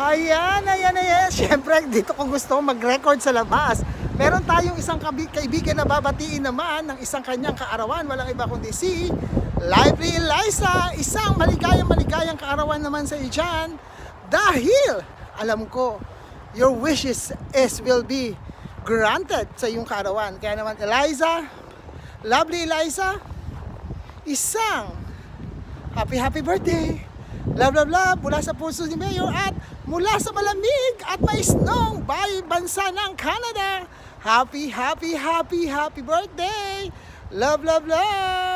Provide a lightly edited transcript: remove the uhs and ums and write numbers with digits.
Ayan, ayan, ayan. Siyempre, dito ko gusto mag-record sa labas. Meron tayong isang kaibigan na babatiin naman ng isang kanyang kaarawan. Walang iba kundi si Lively Eliza. Isang maligayang kaarawan naman sa iyo dyan. Dahil, alam ko, your wishes will be granted sa iyong kaarawan. Kaya naman, Eliza, Lovely Eliza, isang happy birthday. Love, love, love mula sa puso ni Mayor at mula sa malamig at maisnong bansa ng Canada. Happy birthday. Love, love, love.